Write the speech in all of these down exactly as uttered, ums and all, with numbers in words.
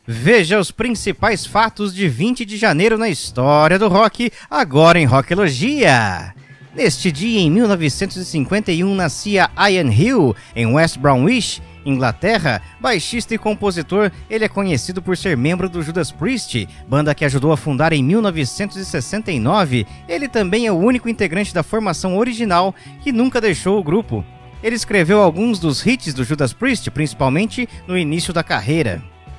Veja os principais fatos de vinte de janeiro na história do rock, agora em Rockeologia. Neste dia, em mil novecentos e cinquenta e um, nascia Ian Hill, em West Bromwich, Inglaterra. Baixista e compositor, ele é conhecido por ser membro do Judas Priest, banda que ajudou a fundar em mil novecentos e sessenta e nove. Ele também é o único integrante da formação original que nunca deixou o grupo. Ele escreveu alguns dos hits do Judas Priest, principalmente no início da carreira.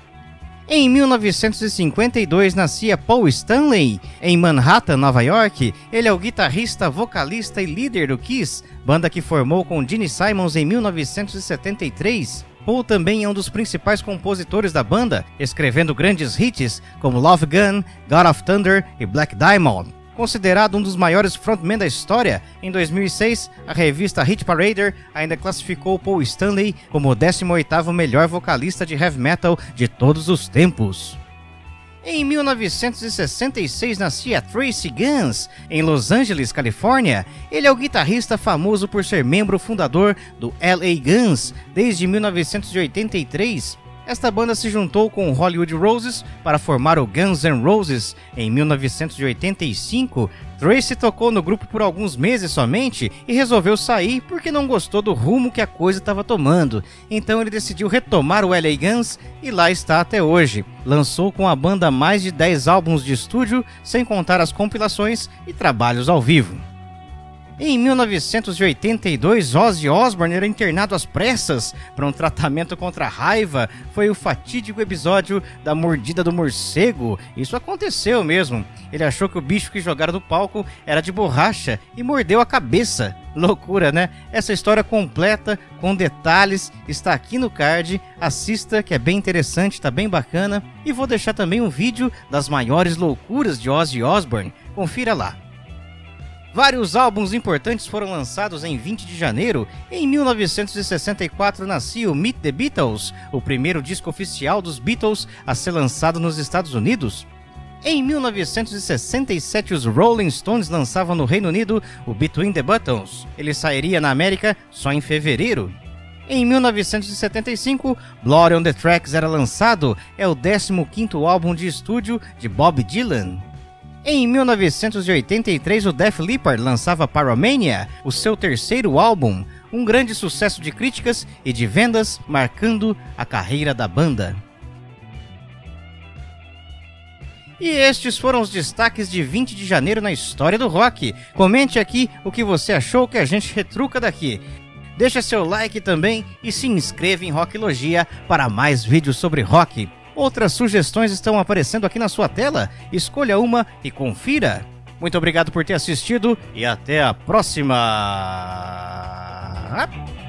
Em mil novecentos e cinquenta e dois, nascia Paul Stanley, em Manhattan, Nova York. Ele é o guitarrista, vocalista e líder do Kiss, banda que formou com Gene Simmons em mil novecentos e setenta e três. Paul também é um dos principais compositores da banda, escrevendo grandes hits como Love Gun, God of Thunder e Black Diamond. Considerado um dos maiores frontmen da história, em dois mil e seis, a revista Hit Parader ainda classificou Paul Stanley como o décimo oitavo melhor vocalista de heavy metal de todos os tempos. Em mil novecentos e sessenta e seis, nascia Tracy Guns, em Los Angeles, Califórnia. Ele é o guitarrista famoso por ser membro fundador do L A Guns desde mil novecentos e oitenta e três. Esta banda se juntou com Hollywood Roses para formar o Guns N' Roses em mil novecentos e oitenta e cinco. Tracy tocou no grupo por alguns meses somente e resolveu sair porque não gostou do rumo que a coisa estava tomando. Então ele decidiu retomar o L A Guns e lá está até hoje. Lançou com a banda mais de dez álbuns de estúdio, sem contar as compilações e trabalhos ao vivo. Em mil novecentos e oitenta e dois, Ozzy Osbourne era internado às pressas para um tratamento contra a raiva. Foi o fatídico episódio da mordida do morcego. Isso aconteceu mesmo. Ele achou que o bicho que jogaram do palco era de borracha e mordeu a cabeça. Loucura, né? Essa história completa, com detalhes, está aqui no card. Assista, que é bem interessante, tá bem bacana. E vou deixar também um vídeo das maiores loucuras de Ozzy Osbourne. Confira lá. Vários álbuns importantes foram lançados em vinte de janeiro. Em mil novecentos e sessenta e quatro, nascia o Meet the Beatles, o primeiro disco oficial dos Beatles a ser lançado nos Estados Unidos. Em mil novecentos e sessenta e sete, os Rolling Stones lançavam no Reino Unido o Between the Buttons. Ele sairia na América só em fevereiro. Em mil novecentos e setenta e cinco, Blood on the Tracks era lançado, é o décimo quinto álbum de estúdio de Bob Dylan. Em mil novecentos e oitenta e três, o Def Leppard lançava Pyromania, o seu terceiro álbum, um grande sucesso de críticas e de vendas, marcando a carreira da banda. E estes foram os destaques de vinte de janeiro na história do rock. Comente aqui o que você achou, que a gente retruca daqui. Deixa seu like também e se inscreva em Rockeologia para mais vídeos sobre rock. Outras sugestões estão aparecendo aqui na sua tela, escolha uma e confira. Muito obrigado por ter assistido e até a próxima!